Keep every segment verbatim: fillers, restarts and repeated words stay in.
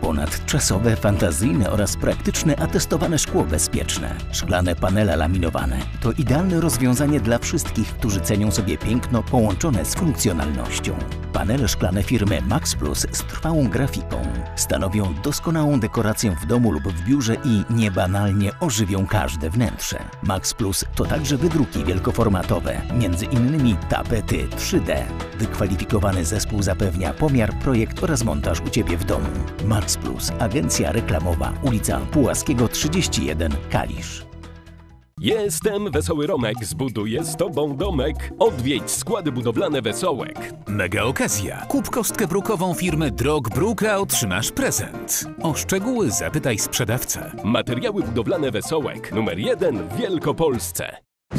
Ponadczasowe, fantazyjne oraz praktyczne atestowane szkło bezpieczne. Szklane panele laminowane to idealne rozwiązanie dla wszystkich, którzy cenią sobie piękno połączone z funkcjonalnością. Panele szklane firmy Max Plus z trwałą grafiką stanowią doskonałą dekorację w domu lub w biurze i niebanalnie ożywią każde wnętrze. Max Plus to także wydruki wielkoformatowe, między innymi tapety trzy D. Wykwalifikowany zespół zapewnia pomiar, projekt oraz montaż u Ciebie w domu. Max Plus, agencja reklamowa, ulica Pułaskiego trzydzieści jeden, Kalisz. Jestem Wesoły Romek, zbuduję z Tobą domek. Odwiedź składy budowlane Wesołek. Mega okazja. Kup kostkę brukową firmy Drog Bruk, a otrzymasz prezent. O szczegóły zapytaj sprzedawcę. Materiały budowlane Wesołek, numer jeden w Wielkopolsce.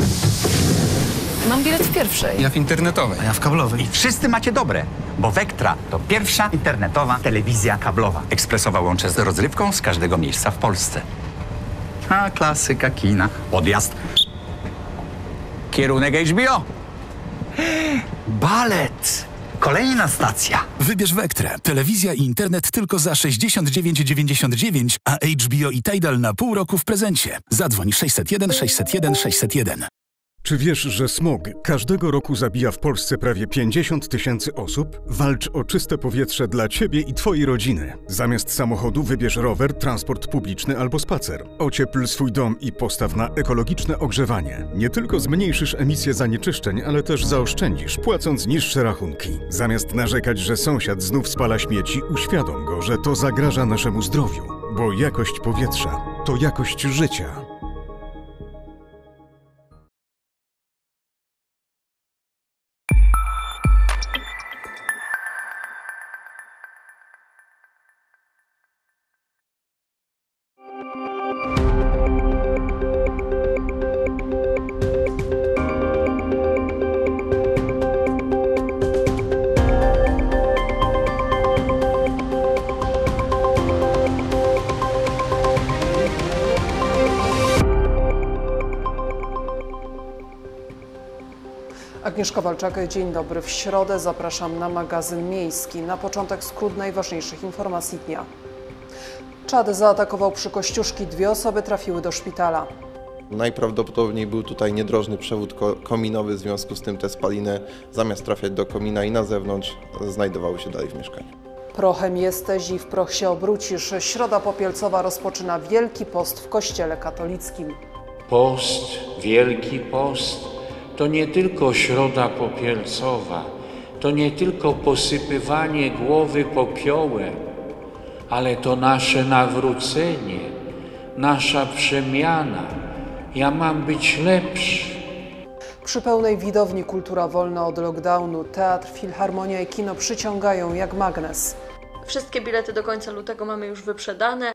Mam bilet w pierwszej. Ja w internetowej. A ja w kablowej. I wszyscy macie dobre, bo Vectra to pierwsza internetowa telewizja kablowa. Ekspresowa łącze z rozrywką z każdego miejsca w Polsce. A klasyka kina. Podjazd. Kierunek H B O. Balet. Kolejna stacja. Wybierz Vectrę. Telewizja i internet tylko za sześćdziesiąt dziewięć dziewięćdziesiąt dziewięć, a H B O i Tidal na pół roku w prezencie. Zadzwoń sześćset jeden sześćset jeden sześćset jeden. Czy wiesz, że smog każdego roku zabija w Polsce prawie pięćdziesiąt tysięcy osób? Walcz o czyste powietrze dla Ciebie i Twojej rodziny. Zamiast samochodu wybierz rower, transport publiczny albo spacer. Ociepl swój dom i postaw na ekologiczne ogrzewanie. Nie tylko zmniejszysz emisję zanieczyszczeń, ale też zaoszczędzisz, płacąc niższe rachunki. Zamiast narzekać, że sąsiad znów spala śmieci, uświadom go, że to zagraża naszemu zdrowiu. Bo jakość powietrza to jakość życia. Agnieszka Walczak, dzień dobry. W środę zapraszam na magazyn miejski. Na początek skrót najważniejszych informacji dnia. Czad zaatakował przy Kościuszki. Dwie osoby trafiły do szpitala. Najprawdopodobniej był tutaj niedrożny przewód kominowy, w związku z tym te spaliny zamiast trafiać do komina i na zewnątrz znajdowały się dalej w mieszkaniu. Prochem jesteś i w proch się obrócisz. Środa Popielcowa rozpoczyna Wielki Post w Kościele katolickim. Post, Wielki Post to nie tylko Środa Popielcowa, to nie tylko posypywanie głowy popiołem, ale to nasze nawrócenie, nasza przemiana. Ja mam być lepszy. Przy pełnej widowni kultura wolna od lockdownu, teatr, filharmonia i kino przyciągają jak magnes. Wszystkie bilety do końca lutego mamy już wyprzedane.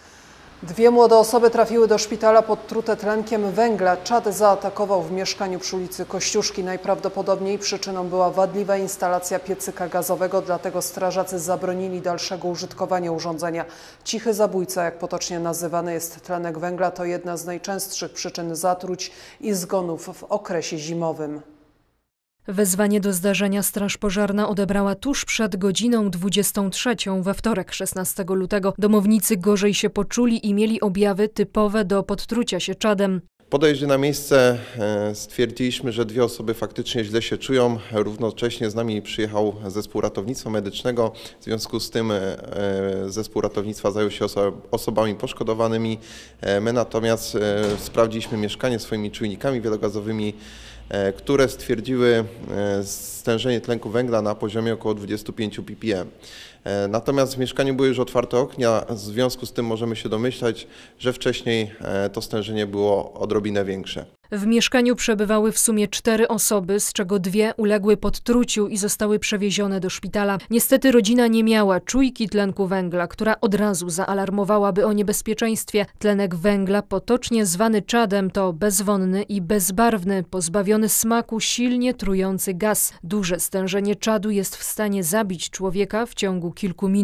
Dwie młode osoby trafiły do szpitala podtrute tlenkiem węgla. Czad zaatakował w mieszkaniu przy ulicy Kościuszki. Najprawdopodobniej przyczyną była wadliwa instalacja piecyka gazowego, dlatego strażacy zabronili dalszego użytkowania urządzenia. Cichy zabójca, jak potocznie nazywany jest tlenek węgla, to jedna z najczęstszych przyczyn zatruć i zgonów w okresie zimowym. Wezwanie do zdarzenia straż pożarna odebrała tuż przed godziną dwudziestą trzecią we wtorek szesnastego lutego. Domownicy gorzej się poczuli i mieli objawy typowe do podtrucia się czadem. Po dojeździe na miejsce stwierdziliśmy, że dwie osoby faktycznie źle się czują. Równocześnie z nami przyjechał zespół ratownictwa medycznego. W związku z tym zespół ratownictwa zajął się oso- osobami poszkodowanymi. My natomiast sprawdziliśmy mieszkanie swoimi czujnikami wielogazowymi, które stwierdziły stężenie tlenku węgla na poziomie około dwadzieścia pięć ppm. Natomiast w mieszkaniu były już otwarte okna, w związku z tym możemy się domyślać, że wcześniej to stężenie było odrobinę większe. W mieszkaniu przebywały w sumie cztery osoby, z czego dwie uległy podtruciu i zostały przewiezione do szpitala. Niestety rodzina nie miała czujki tlenku węgla, która od razu zaalarmowałaby o niebezpieczeństwie. Tlenek węgla, potocznie zwany czadem, to bezwonny i bezbarwny, pozbawiony smaku, silnie trujący gaz. Duże stężenie czadu jest w stanie zabić człowieka w ciągu kilku minut.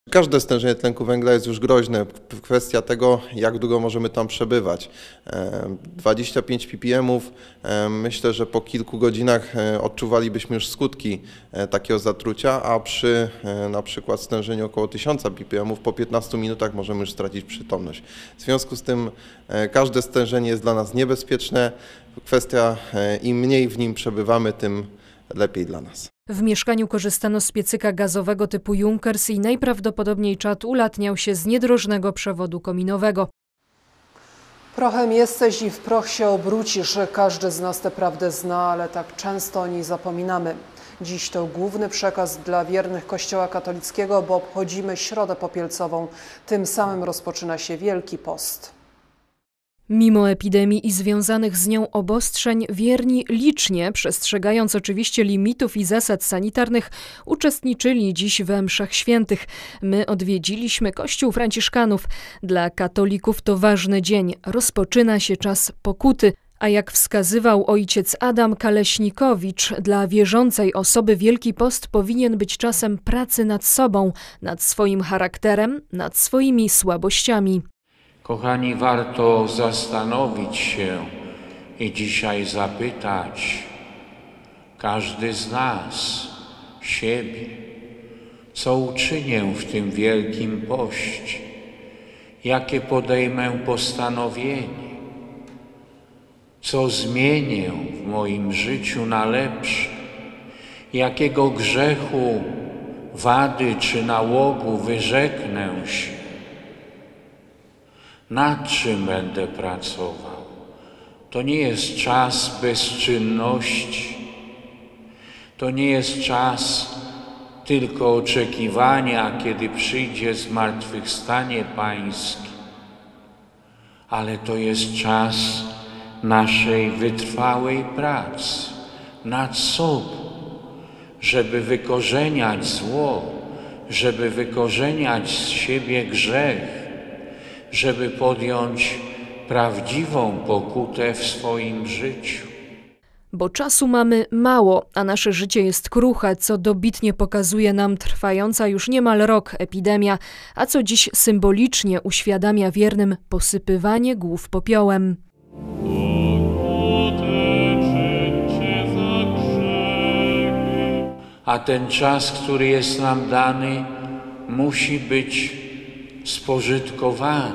Każde stężenie tlenku węgla jest już groźne. Kwestia tego, jak długo możemy tam przebywać. dwadzieścia pięć ppm, myślę, że po kilku godzinach odczuwalibyśmy już skutki takiego zatrucia, a przy na przykład stężeniu około tysiąc ppm po piętnastu minutach możemy już stracić przytomność. W związku z tym każde stężenie jest dla nas niebezpieczne. Kwestia, im mniej w nim przebywamy, tym lepiej dla nas. W mieszkaniu korzystano z piecyka gazowego typu Junkers i najprawdopodobniej czad ulatniał się z niedrożnego przewodu kominowego. Prochem jesteś i w proch się obrócisz. Każdy z nas tę prawdę zna, ale tak często o niej zapominamy. Dziś to główny przekaz dla wiernych Kościoła katolickiego, bo obchodzimy Środę Popielcową. Tym samym rozpoczyna się Wielki Post. Mimo epidemii i związanych z nią obostrzeń, wierni licznie, przestrzegając oczywiście limitów i zasad sanitarnych, uczestniczyli dziś we mszach świętych. My odwiedziliśmy kościół franciszkanów. Dla katolików to ważny dzień. Rozpoczyna się czas pokuty. A jak wskazywał ojciec Adam Kaleśnikowicz, dla wierzącej osoby Wielki Post powinien być czasem pracy nad sobą, nad swoim charakterem, nad swoimi słabościami. Kochani, warto zastanowić się i dzisiaj zapytać każdy z nas siebie, co uczynię w tym Wielkim Poście, jakie podejmę postanowienie, co zmienię w moim życiu na lepsze, jakiego grzechu, wady czy nałogu wyrzeknę się. Nad czym będę pracował? To nie jest czas bezczynności. To nie jest czas tylko oczekiwania, kiedy przyjdzie zmartwychwstanie Pańskie. Ale to jest czas naszej wytrwałej pracy nad sobą, żeby wykorzeniać zło, żeby wykorzeniać z siebie grzech, żeby podjąć prawdziwą pokutę w swoim życiu. Bo czasu mamy mało, a nasze życie jest kruche, co dobitnie pokazuje nam trwająca już niemal rok epidemia, a co dziś symbolicznie uświadamia wiernym posypywanie głów popiołem. A ten czas, który jest nam dany, musi być spożytkowany.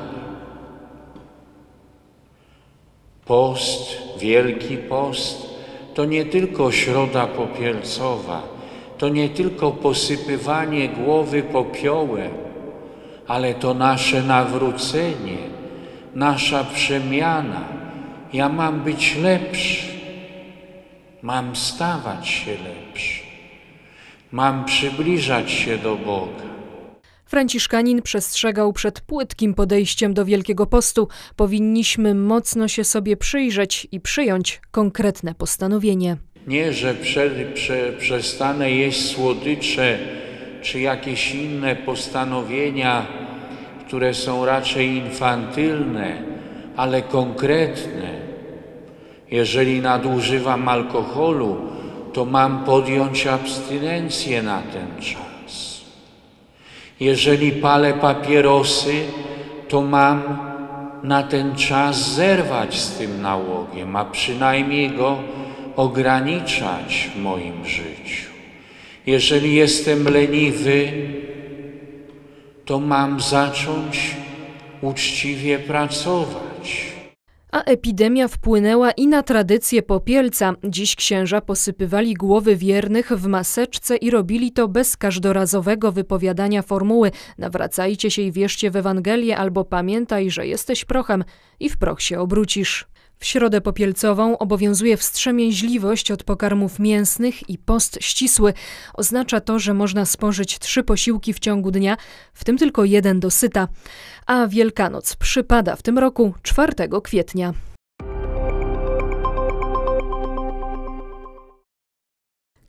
Post, Wielki Post, to nie tylko Środa Popielcowa, to nie tylko posypywanie głowy popiołem, ale to nasze nawrócenie, nasza przemiana. Ja mam być lepszy, mam stawać się lepszy, mam przybliżać się do Boga. Franciszkanin przestrzegał przed płytkim podejściem do Wielkiego Postu. Powinniśmy mocno się sobie przyjrzeć i przyjąć konkretne postanowienie. Nie, że prze, prze, przestanę jeść słodycze czy jakieś inne postanowienia, które są raczej infantylne, ale konkretne. Jeżeli nadużywam alkoholu, to mam podjąć abstynencję na ten czas. Jeżeli palę papierosy, to mam na ten czas zerwać z tym nałogiem, a przynajmniej go ograniczać w moim życiu. Jeżeli jestem leniwy, to mam zacząć uczciwie pracować. A epidemia wpłynęła i na tradycję popielca. Dziś księża posypywali głowy wiernych w maseczce i robili to bez każdorazowego wypowiadania formuły nawracajcie się i wierzcie w Ewangelię albo pamiętaj, że jesteś prochem i w proch się obrócisz. W Środę Popielcową obowiązuje wstrzemięźliwość od pokarmów mięsnych i post ścisły. Oznacza to, że można spożyć trzy posiłki w ciągu dnia, w tym tylko jeden dosyta. A Wielkanoc przypada w tym roku czwartego kwietnia.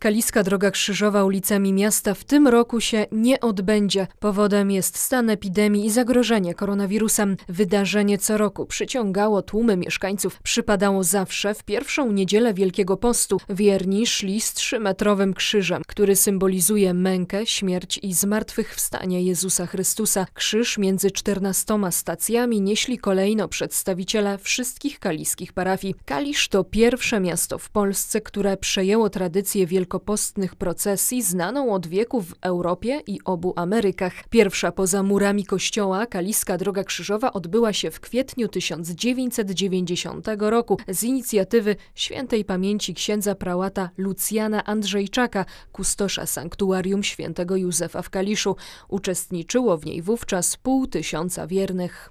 Kaliska Droga Krzyżowa ulicami miasta w tym roku się nie odbędzie. Powodem jest stan epidemii i zagrożenie koronawirusem. Wydarzenie co roku przyciągało tłumy mieszkańców. Przypadało zawsze w pierwszą niedzielę Wielkiego Postu. Wierni szli z trzymetrowym krzyżem, który symbolizuje mękę, śmierć i zmartwychwstanie Jezusa Chrystusa. Krzyż między czternastoma stacjami nieśli kolejno przedstawiciele wszystkich kaliskich parafii. Kalisz to pierwsze miasto w Polsce, które przejęło tradycję wielkopostnych procesji znaną od wieków w Europie i obu Amerykach. Pierwsza poza murami kościoła Kaliska Droga Krzyżowa odbyła się w kwietniu tysiąc dziewięćset dziewięćdziesiątego roku z inicjatywy świętej pamięci księdza prałata Lucjana Andrzejczaka, kustosza sanktuarium świętego Józefa w Kaliszu. Uczestniczyło w niej wówczas pół tysiąca wiernych.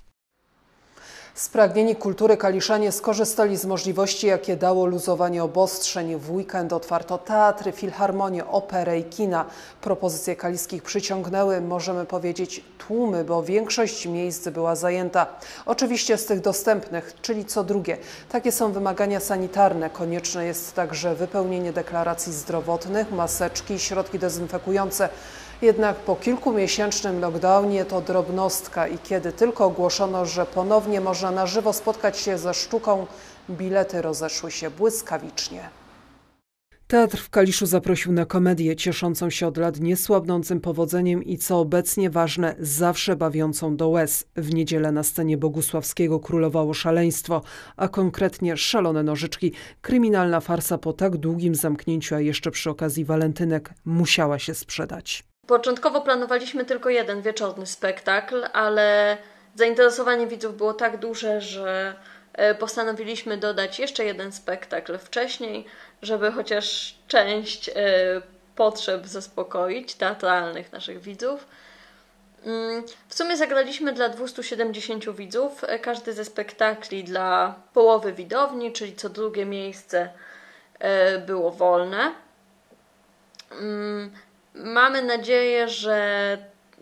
Spragnieni kultury kaliszanie skorzystali z możliwości, jakie dało luzowanie obostrzeń. W weekend otwarto teatry, filharmonię, operę i kina. Propozycje kaliskich przyciągnęły, możemy powiedzieć, tłumy, bo większość miejsc była zajęta. Oczywiście z tych dostępnych, czyli co drugie. Takie są wymagania sanitarne. Konieczne jest także wypełnienie deklaracji zdrowotnych, maseczki i środki dezynfekujące. Jednak po kilkumiesięcznym lockdownie to drobnostka i kiedy tylko ogłoszono, że ponownie można na żywo spotkać się ze sztuką, bilety rozeszły się błyskawicznie. Teatr w Kaliszu zaprosił na komedię cieszącą się od lat niesłabnącym powodzeniem i co obecnie ważne, zawsze bawiącą do łez. W niedzielę na scenie Bogusławskiego królowało szaleństwo, a konkretnie Szalone nożyczki. Kryminalna farsa po tak długim zamknięciu, a jeszcze przy okazji walentynek, musiała się sprzedać. Początkowo planowaliśmy tylko jeden wieczorny spektakl, ale zainteresowanie widzów było tak duże, że postanowiliśmy dodać jeszcze jeden spektakl wcześniej, żeby chociaż część potrzeb zaspokoić, teatralnych naszych widzów. W sumie zagraliśmy dla dwieście siedemdziesięciu widzów, każdy ze spektakli dla połowy widowni, czyli co drugie miejsce było wolne. Mamy nadzieję, że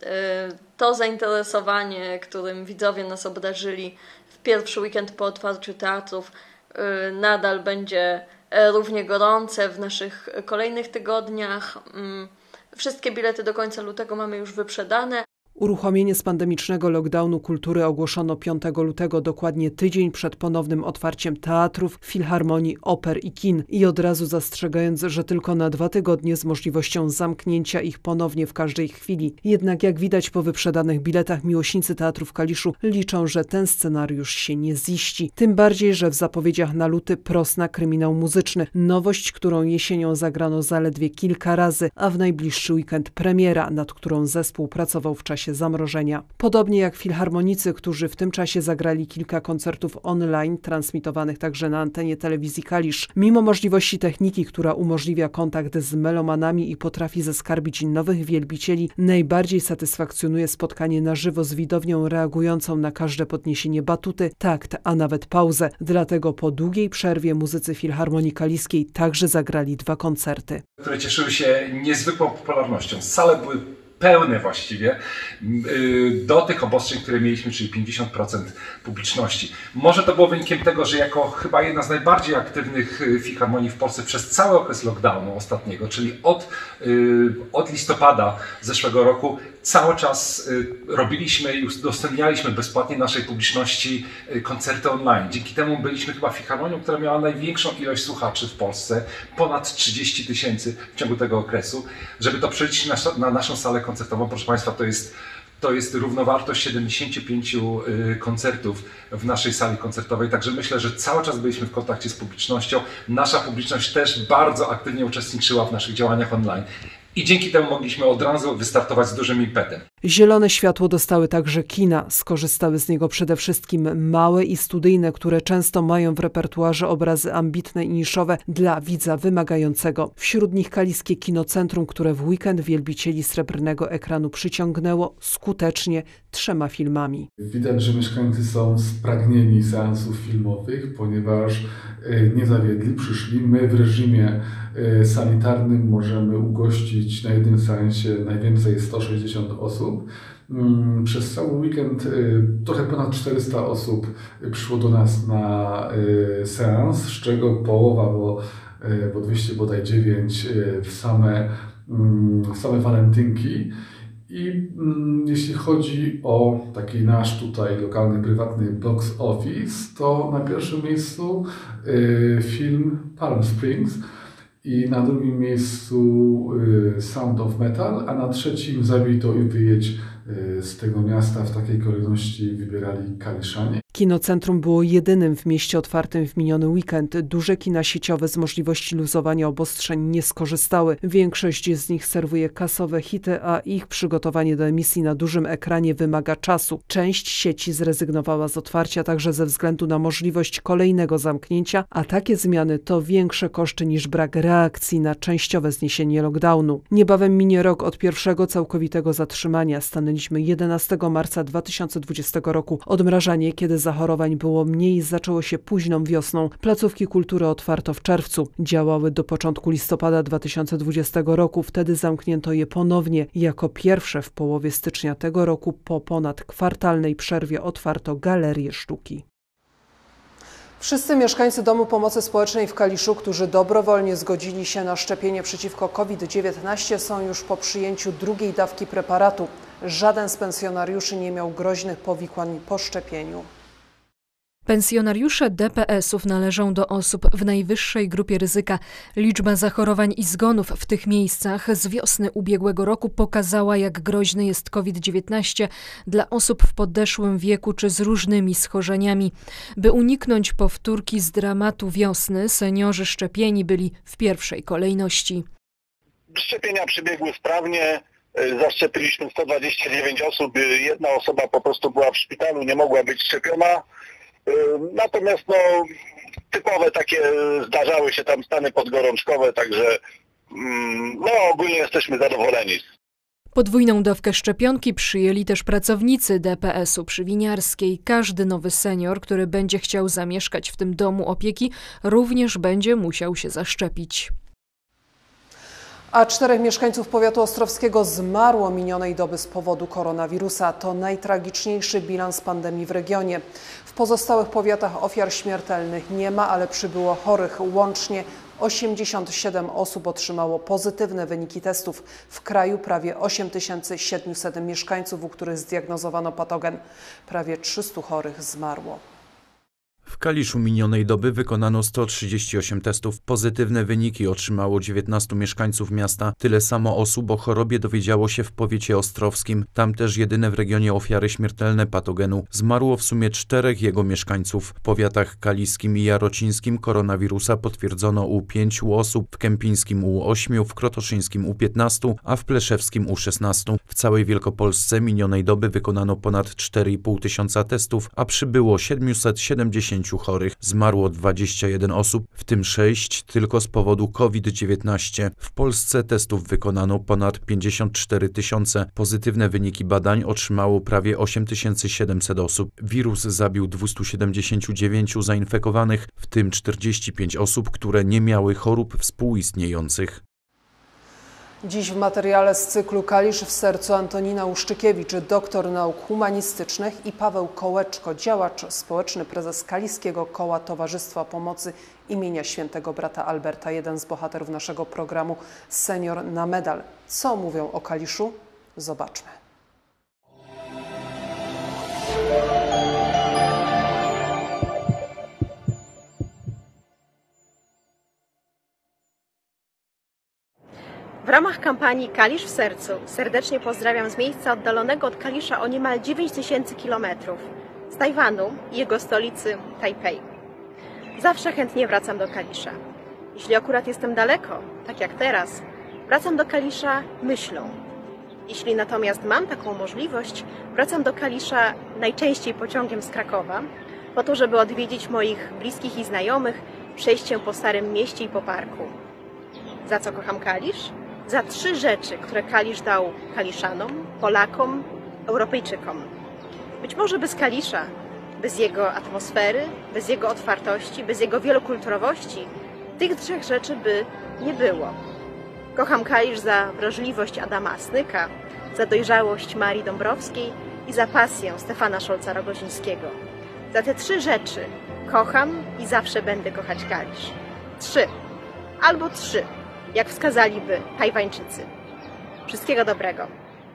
to zainteresowanie, którym widzowie nas obdarzyli w pierwszy weekend po otwarciu teatrów, nadal będzie równie gorące w naszych kolejnych tygodniach. Wszystkie bilety do końca lutego mamy już wyprzedane. Uruchomienie z pandemicznego lockdownu kultury ogłoszono piątego lutego, dokładnie tydzień przed ponownym otwarciem teatrów, filharmonii, oper i kin. I od razu zastrzegając, że tylko na dwa tygodnie z możliwością zamknięcia ich ponownie w każdej chwili. Jednak jak widać po wyprzedanych biletach, miłośnicy teatru w Kaliszu liczą, że ten scenariusz się nie ziści. Tym bardziej, że w zapowiedziach na luty prosna kryminał muzyczny. Nowość, którą jesienią zagrano zaledwie kilka razy, a w najbliższy weekend premiera, nad którą zespół pracował w czasie zamrożenia. Podobnie jak filharmonicy, którzy w tym czasie zagrali kilka koncertów online, transmitowanych także na antenie telewizji Kalisz. Mimo możliwości techniki, która umożliwia kontakt z melomanami i potrafi zaskarbić nowych wielbicieli, najbardziej satysfakcjonuje spotkanie na żywo z widownią reagującą na każde podniesienie batuty, takt, a nawet pauzę. Dlatego po długiej przerwie muzycy Filharmonii Kaliskiej także zagrali dwa koncerty, które cieszyły się niezwykłą popularnością. Sale były pełne właściwie do tych obostrzeń, które mieliśmy, czyli pięćdziesiąt procent publiczności. Może to było wynikiem tego, że jako chyba jedna z najbardziej aktywnych filharmonii w Polsce przez cały okres lockdownu ostatniego, czyli od, od listopada zeszłego roku, cały czas robiliśmy i udostępnialiśmy bezpłatnie naszej publiczności koncerty online. Dzięki temu byliśmy chyba filharmonią, która miała największą ilość słuchaczy w Polsce, ponad trzydzieści tysięcy w ciągu tego okresu. Żeby to przeliczyć na, na naszą salę koncertową, proszę Państwa, to jest, to jest równowartość siedemdziesięciu pięciu koncertów w naszej sali koncertowej, także myślę, że cały czas byliśmy w kontakcie z publicznością. Nasza publiczność też bardzo aktywnie uczestniczyła w naszych działaniach online. I dzięki temu mogliśmy od razu wystartować z dużym impetem. Zielone światło dostały także kina. Skorzystały z niego przede wszystkim małe i studyjne, które często mają w repertuarze obrazy ambitne i niszowe dla widza wymagającego. Wśród nich kaliskie kinocentrum, które w weekend wielbicieli srebrnego ekranu przyciągnęło skutecznie trzema filmami. Widać, że mieszkańcy są spragnieni seansów filmowych, ponieważ nie zawiedli, przyszli. My w reżimie sanitarnym możemy ugościć na jednym seansie najwięcej sto sześćdziesiąt osób. Przez cały weekend trochę ponad czterysta osób przyszło do nas na seans, z czego połowa, bo bo dwieście bodaj dziewięć w same, w same walentynki. I mm, jeśli chodzi o taki nasz tutaj lokalny, prywatny box office, to na pierwszym miejscu y, film Palm Springs i na drugim miejscu y, Sound of Metal, a na trzecim Zabij to i wyjedź. Y, z tego miasta w takiej kolejności wybierali Kaliszanie. Kinocentrum było jedynym w mieście otwartym w miniony weekend. Duże kina sieciowe z możliwości luzowania obostrzeń nie skorzystały. Większość z nich serwuje kasowe hity, a ich przygotowanie do emisji na dużym ekranie wymaga czasu. Część sieci zrezygnowała z otwarcia także ze względu na możliwość kolejnego zamknięcia, a takie zmiany to większe koszty niż brak reakcji na częściowe zniesienie lockdownu. Niebawem minie rok od pierwszego całkowitego zatrzymania. Stanęliśmy jedenastego marca dwa tysiące dwudziestego roku. Odmrażanie, kiedy zachorowań było mniej, zaczęło się późną wiosną. Placówki kultury otwarto w czerwcu. Działały do początku listopada dwa tysiące dwudziestego roku. Wtedy zamknięto je ponownie. Jako pierwsze w połowie stycznia tego roku po ponad kwartalnej przerwie otwarto galerie sztuki. Wszyscy mieszkańcy Domu Pomocy Społecznej w Kaliszu, którzy dobrowolnie zgodzili się na szczepienie przeciwko COVID dziewiętnaście, są już po przyjęciu drugiej dawki preparatu. Żaden z pensjonariuszy nie miał groźnych powikłań po szczepieniu. Pensjonariusze D P S-ów należą do osób w najwyższej grupie ryzyka. Liczba zachorowań i zgonów w tych miejscach z wiosny ubiegłego roku pokazała, jak groźny jest COVID dziewiętnaście dla osób w podeszłym wieku czy z różnymi schorzeniami. By uniknąć powtórki z dramatu wiosny, seniorzy szczepieni byli w pierwszej kolejności. Szczepienia przebiegły sprawnie. Zaszczepiliśmy sto dwadzieścia dziewięć osób. Jedna osoba po prostu była w szpitalu, nie mogła być szczepiona. Natomiast no, typowe takie zdarzały się tam stany podgorączkowe, także no, ogólnie jesteśmy zadowoleni. Podwójną dawkę szczepionki przyjęli też pracownicy D P S-u przy Winiarskiej. Każdy nowy senior, który będzie chciał zamieszkać w tym domu opieki, również będzie musiał się zaszczepić. A czterech mieszkańców powiatu ostrowskiego zmarło minionej doby z powodu koronawirusa. To najtragiczniejszy bilans pandemii w regionie. W pozostałych powiatach ofiar śmiertelnych nie ma, ale przybyło chorych. Łącznie osiemdziesiąt siedem osób otrzymało pozytywne wyniki testów. W kraju prawie osiem tysięcy siedemset mieszkańców, u których zdiagnozowano patogen. Prawie trzystu chorych zmarło. W Kaliszu minionej doby wykonano sto trzydzieści osiem testów. Pozytywne wyniki otrzymało dziewiętnastu mieszkańców miasta. Tyle samo osób o chorobie dowiedziało się w powiecie ostrowskim. Tam też jedyne w regionie ofiary śmiertelne patogenu. Zmarło w sumie czterech jego mieszkańców. W powiatach kaliskim i jarocińskim koronawirusa potwierdzono u pięciu osób, w kępińskim u ośmiu, w krotoszyńskim u piętnastu, a w pleszewskim u szesnastu. W całej Wielkopolsce minionej doby wykonano ponad cztery i pół tysiąca testów, a przybyło siedemset siedemdziesiąt chorych. Zmarło dwadzieścia jeden osób, w tym sześć tylko z powodu COVID dziewiętnaście. W Polsce testów wykonano ponad pięćdziesiąt cztery tysiące. Pozytywne wyniki badań otrzymało prawie osiem tysięcy siedemset osób. Wirus zabił dwieście siedemdziesiąt dziewięć zainfekowanych, w tym czterdzieści pięć osób, które nie miały chorób współistniejących. Dziś w materiale z cyklu Kalisz w sercu Antonina Uszczykiewicz, doktor nauk humanistycznych, i Paweł Kołeczko, działacz społeczny, prezes Kaliskiego Koła Towarzystwa Pomocy imienia Świętego Brata Alberta, jeden z bohaterów naszego programu Senior na Medal. Co mówią o Kaliszu? Zobaczmy. W ramach kampanii Kalisz w sercu serdecznie pozdrawiam z miejsca oddalonego od Kalisza o niemal dziewięć tysięcy kilometrów, z Tajwanu i jego stolicy Tajpej. Zawsze chętnie wracam do Kalisza. Jeśli akurat jestem daleko, tak jak teraz, wracam do Kalisza myślą. Jeśli natomiast mam taką możliwość, wracam do Kalisza najczęściej pociągiem z Krakowa, po to, żeby odwiedzić moich bliskich i znajomych, przejść się po Starym Mieście i po parku. Za co kocham Kalisz? Za trzy rzeczy, które Kalisz dał Kaliszanom, Polakom, Europejczykom. Być może bez Kalisza, bez jego atmosfery, bez jego otwartości, bez jego wielokulturowości, tych trzech rzeczy by nie było. Kocham Kalisz za wrażliwość Adama Asnyka, za dojrzałość Marii Dąbrowskiej i za pasję Stefana Szolca-Rogozińskiego. Za te trzy rzeczy kocham i zawsze będę kochać Kalisz. Trzy. albo trzy, jak wskazaliby Tajwańczycy. Wszystkiego dobrego.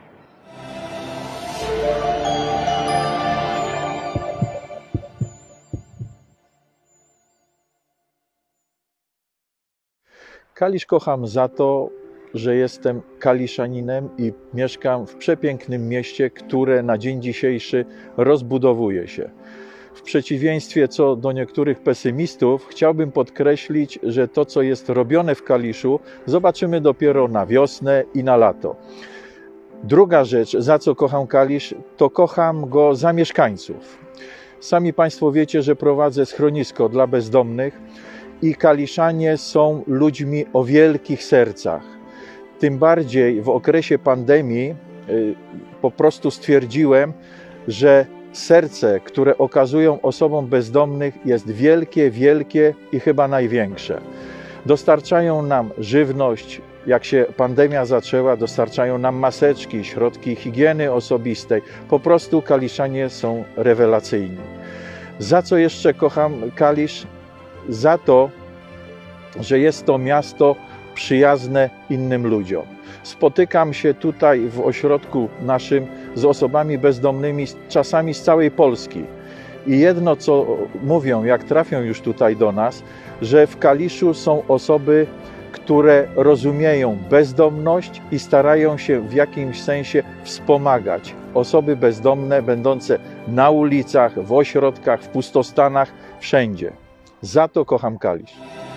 Kalisz kocham za to, że jestem kaliszaninem i mieszkam w przepięknym mieście, które na dzień dzisiejszy rozbudowuje się. W przeciwieństwie co do niektórych pesymistów, chciałbym podkreślić, że to, co jest robione w Kaliszu, zobaczymy dopiero na wiosnę i na lato. Druga rzecz, za co kocham Kalisz, to kocham go za mieszkańców. Sami Państwo wiecie, że prowadzę schronisko dla bezdomnych i kaliszanie są ludźmi o wielkich sercach. Tym bardziej w okresie pandemii y, po prostu stwierdziłem, że serce, które okazują osobom bezdomnych, jest wielkie, wielkie i chyba największe. Dostarczają nam żywność, jak się pandemia zaczęła, dostarczają nam maseczki, środki higieny osobistej. Po prostu kaliszanie są rewelacyjni. Za co jeszcze kocham Kalisz? Za to, że jest to miasto przyjazne innym ludziom. Spotykam się tutaj w ośrodku naszym z osobami bezdomnymi, czasami z całej Polski. I jedno, co mówią, jak trafią już tutaj do nas, że w Kaliszu są osoby, które rozumieją bezdomność i starają się w jakimś sensie wspomagać osoby bezdomne, będące na ulicach, w ośrodkach, w pustostanach, wszędzie. Za to kocham Kalisz.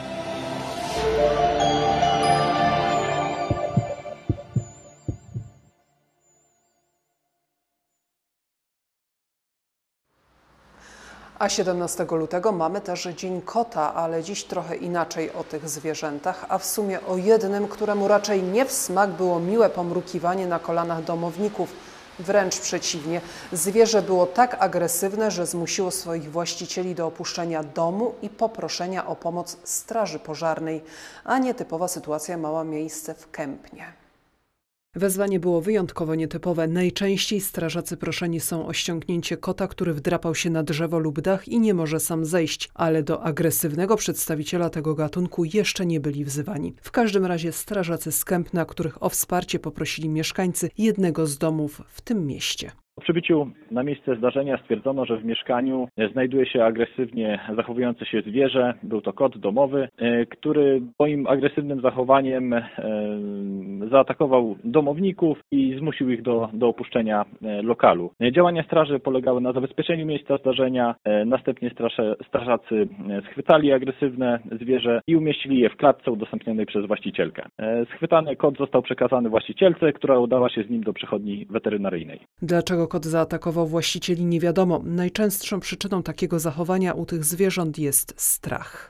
A siedemnastego lutego mamy też Dzień Kota, ale dziś trochę inaczej o tych zwierzętach, a w sumie o jednym, któremu raczej nie w smak było miłe pomrukiwanie na kolanach domowników. Wręcz przeciwnie, zwierzę było tak agresywne, że zmusiło swoich właścicieli do opuszczenia domu i poproszenia o pomoc straży pożarnej, a nietypowa sytuacja miała miejsce w Kępnie. Wezwanie było wyjątkowo nietypowe. Najczęściej strażacy proszeni są o ściągnięcie kota, który wdrapał się na drzewo lub dach i nie może sam zejść, ale do agresywnego przedstawiciela tego gatunku jeszcze nie byli wzywani. W każdym razie strażacy z Kępna, których o wsparcie poprosili mieszkańcy jednego z domów w tym mieście. Po przybyciu na miejsce zdarzenia stwierdzono, że w mieszkaniu znajduje się agresywnie zachowujące się zwierzę. Był to kot domowy, który swoim agresywnym zachowaniem zaatakował domowników i zmusił ich do, do opuszczenia lokalu. Działania straży polegały na zabezpieczeniu miejsca zdarzenia. Następnie straże, strażacy schwytali agresywne zwierzę i umieścili je w klatce udostępnionej przez właścicielkę. Schwytany kot został przekazany właścicielce, która udała się z nim do przychodni weterynaryjnej. Dlaczego kot zaatakował właścicieli, nie wiadomo. Najczęstszą przyczyną takiego zachowania u tych zwierząt jest strach.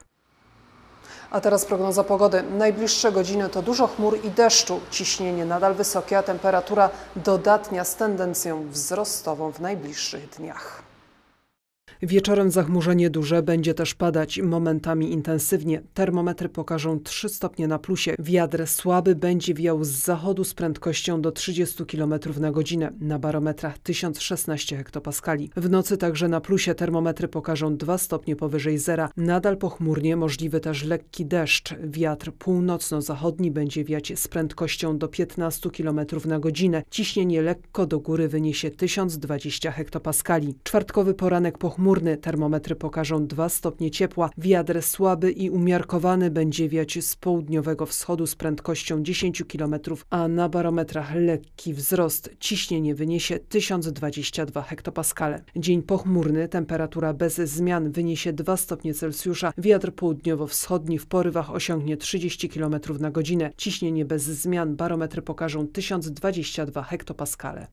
A teraz prognoza pogody. Najbliższe godziny to dużo chmur i deszczu. Ciśnienie nadal wysokie, a temperatura dodatnia z tendencją wzrostową w najbliższych dniach. Wieczorem zachmurzenie duże, będzie też padać momentami intensywnie. Termometry pokażą trzy stopnie na plusie. Wiatr słaby będzie wiał z zachodu z prędkością do trzydziestu kilometrów na godzinę. Na barometrach tysiąc szesnaście hektopaskali. W nocy także na plusie termometry pokażą dwa stopnie powyżej zera. Nadal pochmurnie, możliwy też lekki deszcz. Wiatr północno-zachodni będzie wiać z prędkością do piętnastu kilometrów na godzinę. Ciśnienie lekko do góry wyniesie tysiąc dwadzieścia hektopaskali. Czwartkowy poranek pochmurny. Termometry pokażą dwa stopnie ciepła. Wiatr słaby i umiarkowany będzie wiać z południowego wschodu z prędkością dziesięć kilometrów, a na barometrach lekki wzrost. Ciśnienie wyniesie tysiąc dwadzieścia dwa hektopaskale. Dzień pochmurny, temperatura bez zmian wyniesie dwa stopnie Celsjusza. Wiatr południowo-wschodni w porywach osiągnie trzydzieści kilometrów na godzinę. Ciśnienie bez zmian, barometry pokażą tysiąc dwadzieścia dwa hektopaskale.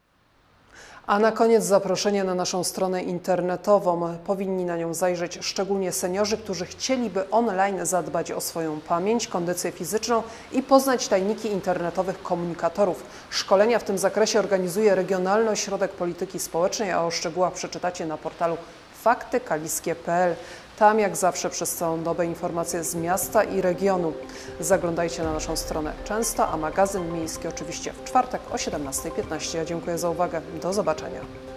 A na koniec zaproszenie na naszą stronę internetową. Powinni na nią zajrzeć szczególnie seniorzy, którzy chcieliby online zadbać o swoją pamięć, kondycję fizyczną i poznać tajniki internetowych komunikatorów. Szkolenia w tym zakresie organizuje Regionalny Ośrodek Polityki Społecznej, a o szczegółach przeczytacie na portalu fakty kaliskie kropka p l. Tam jak zawsze przez całą dobę informacje z miasta i regionu. Zaglądajcie na naszą stronę często, a magazyn miejski oczywiście w czwartek o siedemnastej piętnaście. Ja dziękuję za uwagę. Do zobaczenia.